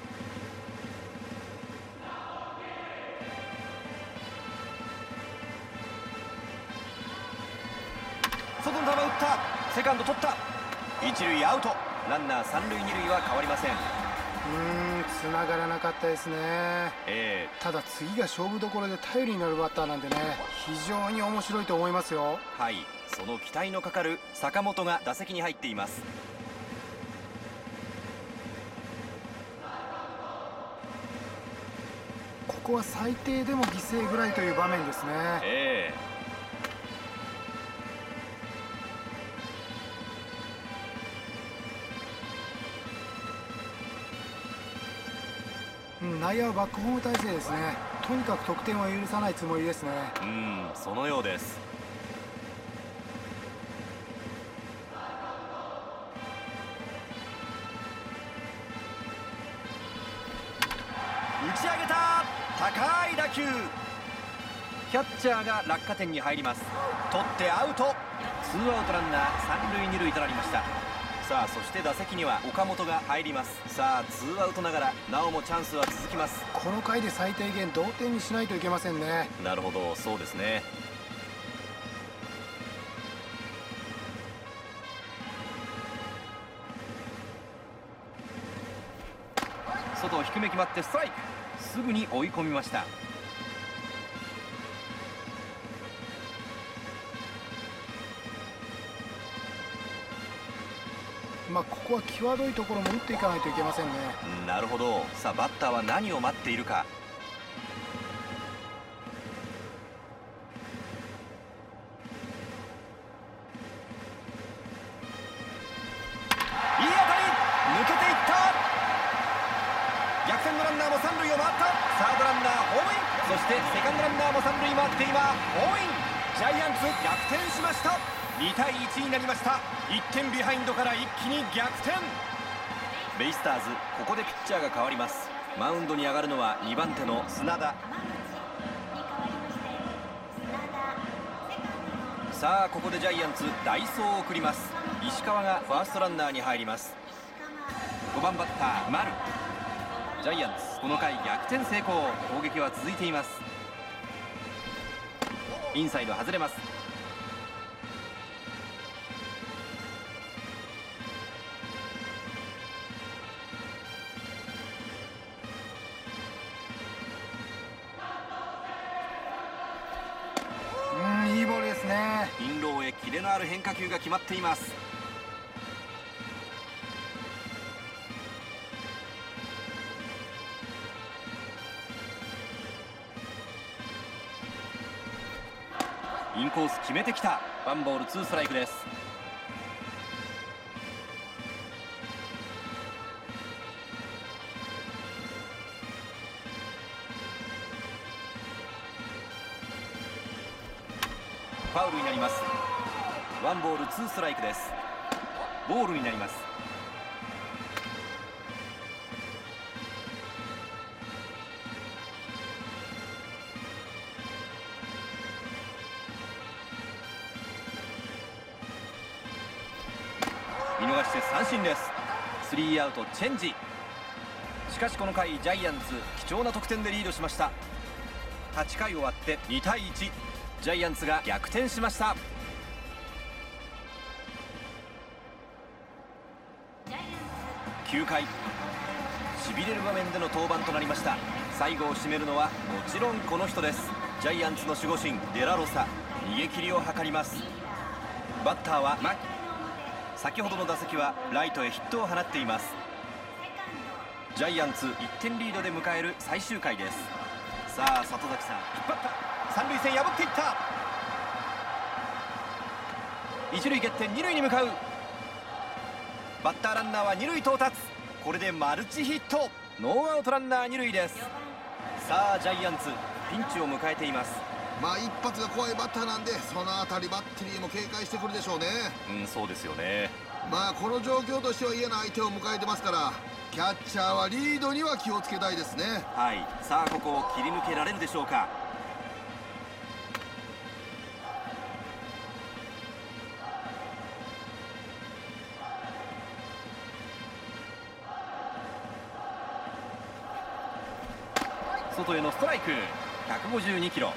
外の球打った。セカンド取った。一塁アウト。ランナー三塁二塁は変わりません。 うーん、繋がらなかったですね。 えただ次が勝負どころで頼りになるバッターなんでね、非常に面白いと思いますよ。 ー、はい、その期待のかかる坂本が打席に入っています。 ここは最低でも犠牲フライという場面ですね。 ええうん、内野はバックホーム体制ですね。とにかく得点を許さないつもりですね。 うん、そのようです。打ち上げた。高い打球。キャッチャーが落下点に入ります。取ってアウト。ツーアウトランナー三塁二塁となりました。さあそして打席には岡本が入ります。さあツーアウトながらなおもチャンスは続きます。 この回で最低限同点にしないといけませんね。 なるほど、そうですね。外低め決まってストライク。すぐに追い込みました。 まあここは際どいところも打っていかないといけませんね。 なるほど。さあバッターは何を待っているか。いい当たり、抜けていった。逆転のランナーも三塁を回った。サードランナーホームイン。そしてセカンドランナーも三塁回って今ホームイン。ジャイアンツ逆転しました。にたいいちになりました。いってんビハインドから一気に逆転。ベイスターズ、ここでピッチャーが変わります。マウンドに上がるのはにばん手の砂田。さあここでジャイアンツ代走を送ります。石川がファーストランナーに入ります。ごばんバッター丸。ジャイアンツこの回逆転成功。攻撃は続いています。インサイド外れます。 うん、いいボールですね。 インローへキレのある変化球が決まっています。インコース決めてきた。ワンボールツーストライクです。ファウルになります。ワンボールツーストライクです。ボールになります。見逃して三振です。スリーアウトチェンジ。しかしこの回ジャイアンツ貴重な得点でリードしました。はちかい終わってにたいいち。ジャイアンツが逆転しました。きゅうかい、しびれる場面での登板となりました。最後を締めるのはもちろんこの人です。ジャイアンツの守護神デラロサ。 逃げ切りを図ります。バッターは牧。先ほどの打席はライトへヒットを放っています。ジャイアンツいってんリードで迎える最終回です。さあ里崎さん、引っ張った三塁線破っていった。一塁蹴って二塁に向かう。バッターランナーは二塁到達。これでマルチヒット。ノーアウトランナー二塁です。さあジャイアンツピンチを迎えています。 まあ一発が怖いバッターなんで、そのあたりバッテリーも警戒してくるでしょうね。 うん、そうですよね。 まあこの状況としては嫌な相手を迎えてますから、キャッチャーはリードには気をつけたいですね。 はい、さあここを切り抜けられるでしょうか。外へのストライク、ひゃくごじゅうにキロ。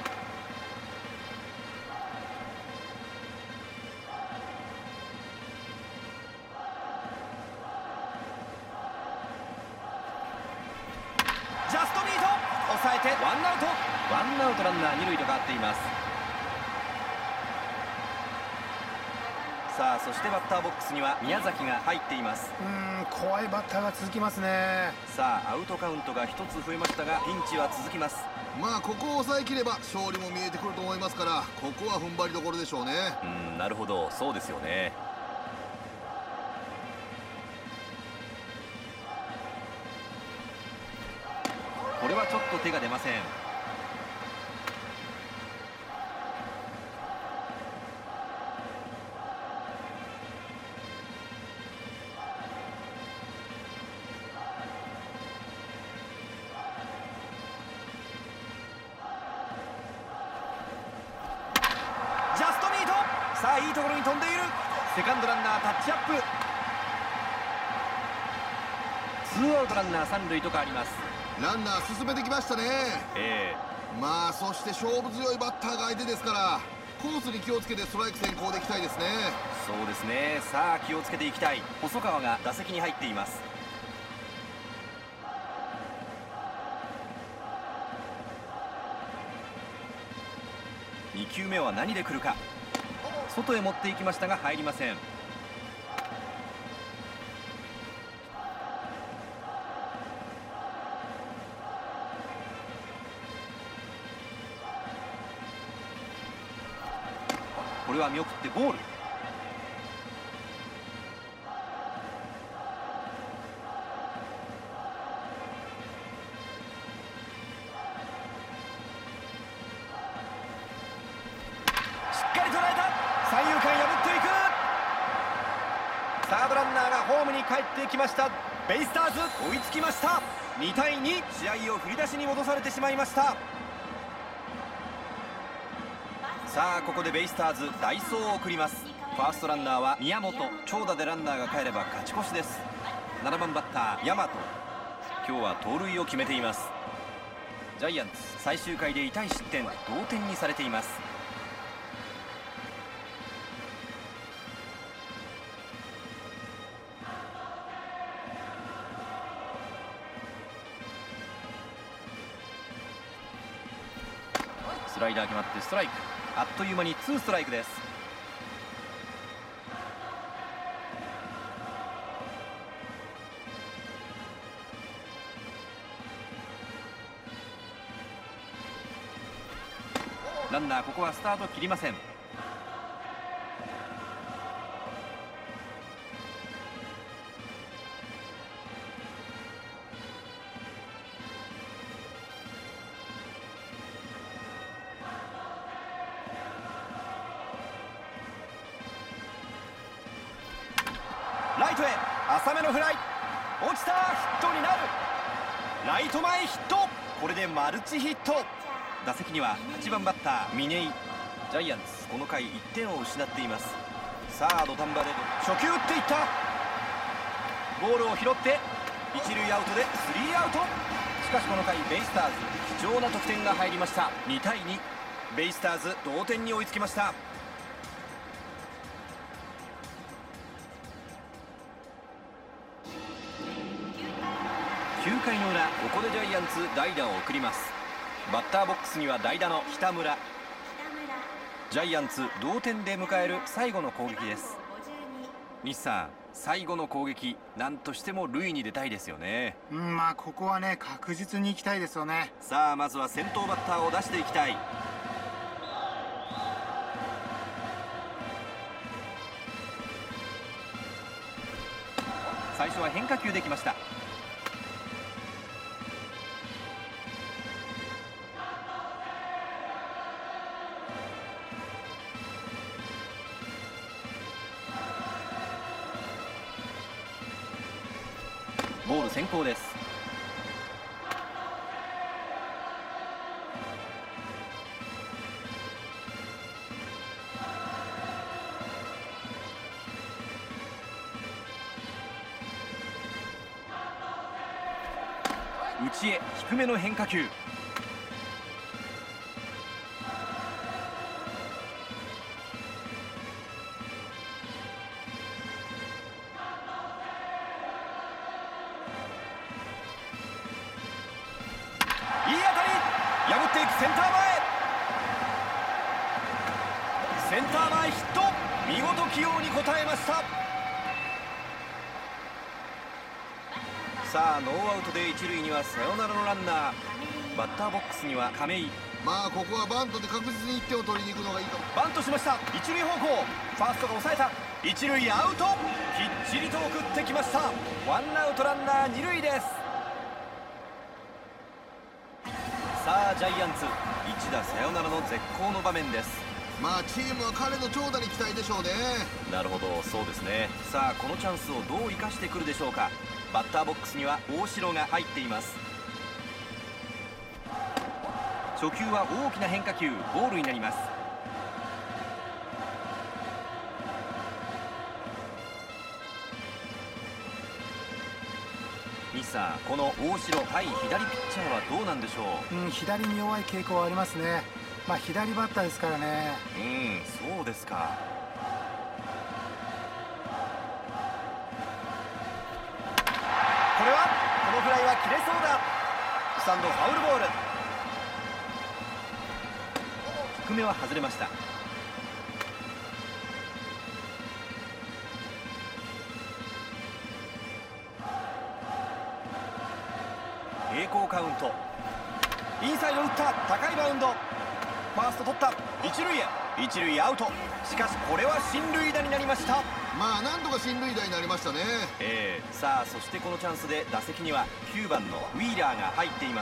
ジャストミート、抑えてワンアウト。ワンアウトランナー二塁と変わっています。さあそしてバッターボックスには宮崎が入っています。 うーん、怖いバッターが続きますね。 さあアウトカウントがひとつ増えましたが、ピンチは続きます。 まあここを抑えきれば勝利も見えてくると思いますから、ここは踏ん張りどころでしょうね。 うん、なるほど、そうですよね。これはちょっと手が出ません。ジャストミート、さあいいところに飛んでいる。セカンドランナータッチアップ。ツーアウトランナー三塁と変わります。 ランナー進めてきましたね。 ええ、 まあそして勝負強いバッターが相手ですから、コースに気をつけてストライク先行でいきたいですね。 そうですね。さあ気をつけていきたい。細川が打席に入っています。に球目は何で来るか。外へ持っていきましたが入りません。これは見送ってボール。しっかり捉えた。三遊間破っていく。サードランナーがホームに帰ってきました。ベイスターズ追いつきました。にたいに、試合を振り出しに戻されてしまいました。さあここでベイスターズ代走を送ります。ファーストランナーは宮本。長打でランナーが帰れば勝ち越しです。ななばんバッター大和。今日は盗塁を決めています。ジャイアンツ最終回で痛い失点、同点にされています。スライダー決まってストライク。あっという間にツーストライクです。ランナーここはスタート切りません。ライトへ浅めのフライ、落ちた。ヒットになる。ライト前ヒット。これでマルチヒット。打席にははちばんバッター嶺井。ジャイアンツこの回いってんを失っています。さあ土壇場で初球打っていった。ボールを拾って一塁アウトでスリーアウト。しかしこの回ベイスターズ貴重な得点が入りました。にたいに、ベイスターズ同点に追いつきました。きゅうかいの裏、ここでジャイアンツ代打を送ります。バッターボックスには代打の北村。 ジャイアンツ同点で迎える最後の攻撃です。西さん、最後の攻撃何としても塁に出たいですよね。 うん、まあここはね確実に行きたいですよね。 さあまずは先頭バッターを出していきたい。最初は変化球できました。ボール先行です。内へ低めの変化球。いい当たり、破っていくセンター前。センター前ヒット、見事起用に応えました。さあノーアウトで一塁にはサヨナラのランナー。バッターボックスには亀井。 まあここはバントで確実にいってんを取りに行くのがいいかも。 バントしました。一塁方向、ファーストが抑えた。一塁アウト、きっちりと送ってきました。ワンアウトランナー二塁です。さあジャイアンツ一打サヨナラの絶好の場面です。 まあチームは彼の長打に期待でしょうね。 なるほど、そうですね。さあこのチャンスをどう生かしてくるでしょうか。バッターボックスには大城が入っています。初球は大きな変化球、ボールになります。西さん、この大城対左ピッチャーはどうなんでしょう。 うん、左に弱い傾向はありますね。まあ左バッターですからね。 うん、そうですか。これはこのフライは切れそうだ。スタンドファウルボール。低めは外れました。平行カウント。インサイド打った。高いバウンド。ファースト取った。一塁へ。一塁アウト。しかしこれは進塁打になりました。 まあなんとか進塁打になりましたね。 えー、さあそしてこのチャンスで打席にはきゅうばんのウィーラーが入っています。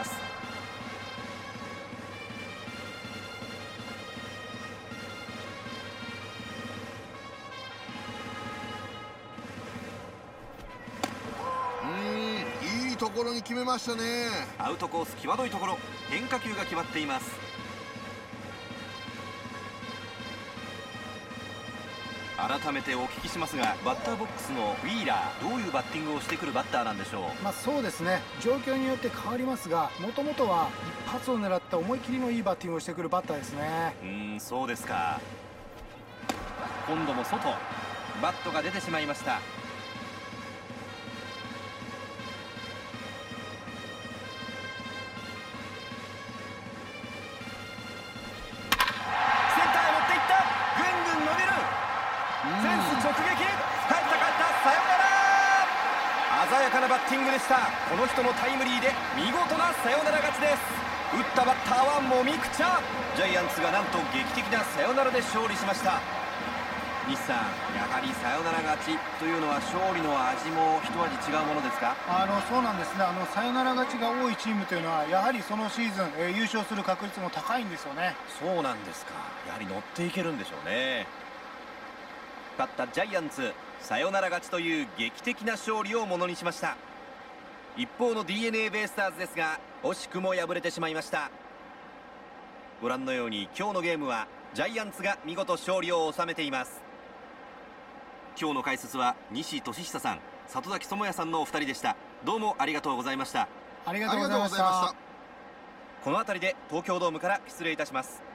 うーん、いいところに決めましたね。 アウトコース際どいところ、変化球が決まっています。改めてお聞きしますが、バッターボックスのウィーラー、どういうバッティングをしてくるバッターなんでしょう。 まあそうですね、状況によって変わりますが、もともとは一発を狙った思い切りのいいバッティングをしてくるバッターですね。 うーん、そうですか。今度も外、バットが出てしまいました。センターへ持っていった。ぐんぐん伸びる。フェンス直撃。帰った帰った、サヨナラ。鮮やかなバッティングでした。この人のタイムリーで見事なサヨナラ勝ちです。打ったバッターはもみくちゃ。ジャイアンツがなんと劇的なサヨナラで勝利しました。西さん、やはりサヨナラ勝ちというのは勝利の味も一味違うものですか。 あのそうなんですね。あのサヨナラ勝ちが多いチームというのはやはりそのシーズン、えー、優勝する確率も高いんですよね。 そうなんですか。やはり乗っていけるんでしょうね。勝ったジャイアンツ、サヨナラ勝ちという劇的な勝利をものにしました。一方の ディーエヌエー ベイスターズですが、惜しくも敗れてしまいました。ご覧のように今日のゲームはジャイアンツが見事勝利を収めています。今日の解説は西俊久さん、里崎智也さんのお二人でした。どうもありがとうございました。 ありがとうございました。 ありがとうございました。 この辺りで東京ドームから失礼いたします。